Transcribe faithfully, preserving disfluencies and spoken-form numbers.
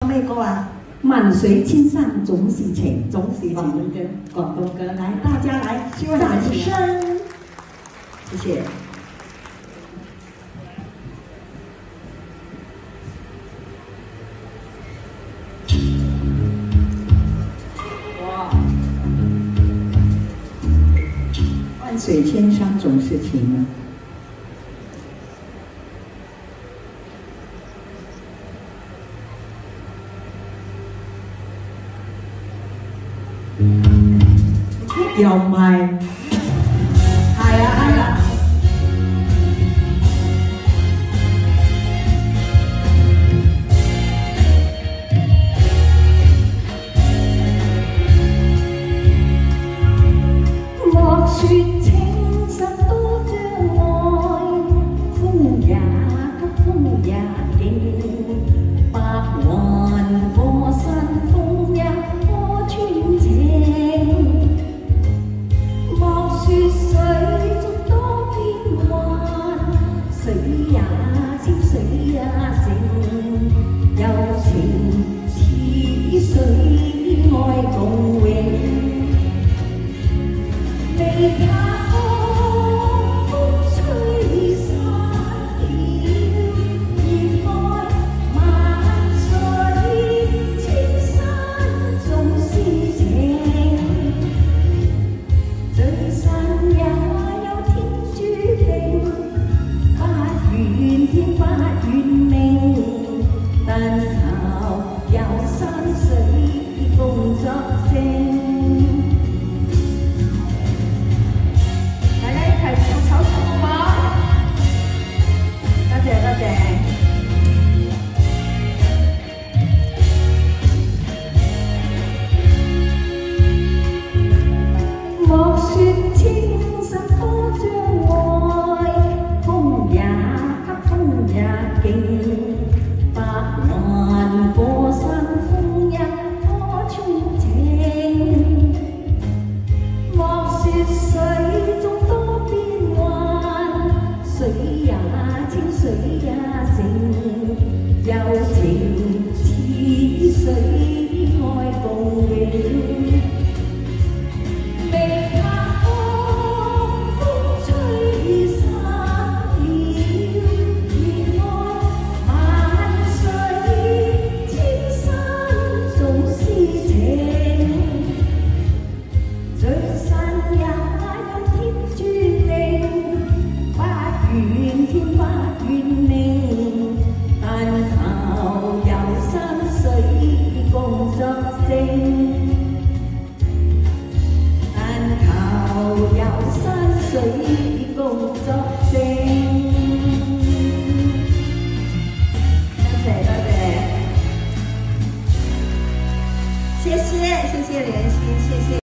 咩歌啊？ 萬水千山總是情， 總是情。 廣東歌，廣東歌，來，大家來掌聲，謝謝。哇！萬水千山總是情。又唔係，係啊係啊。 莫說情深多障礙，風也急風也勁，百環過山峰一顆穿情。水中多變幻，水也靜，水也靜，柔情似水，愛共永。未怕風吹散了，熱愛萬水千山總是情。最深也有天注定，不怨天不怨命，但求有山水共作證。大家一齊唱首歌好嗎？多謝多謝。莫說情深多障礙，風也急風也勁，百環過山峰一顆穿情。莫說水中多變幻，水也清水也靜，柔情似水，愛共永。怨天不怨命，但求有山水共作證。但求有山水共作證。多謝多謝，謝謝謝謝蓮心，謝謝。